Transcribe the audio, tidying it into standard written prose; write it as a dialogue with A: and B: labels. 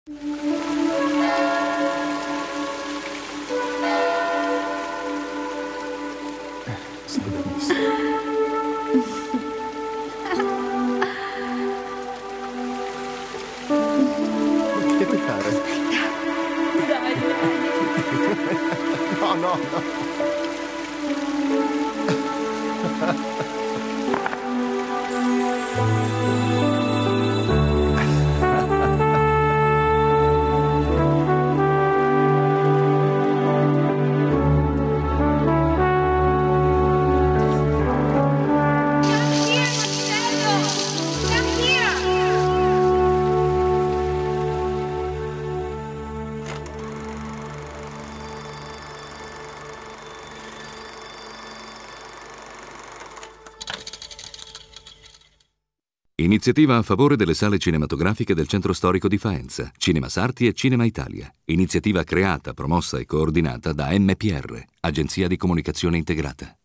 A: Sei bellissimo. Che ti fare?
B: Aspetta. Dai.
A: No, no, no.
C: Iniziativa a favore delle sale cinematografiche del Centro Storico di Faenza, Cinema Sarti e Cinema Italia. Iniziativa creata, promossa e coordinata da MPR, Agenzia di Comunicazione Integrata.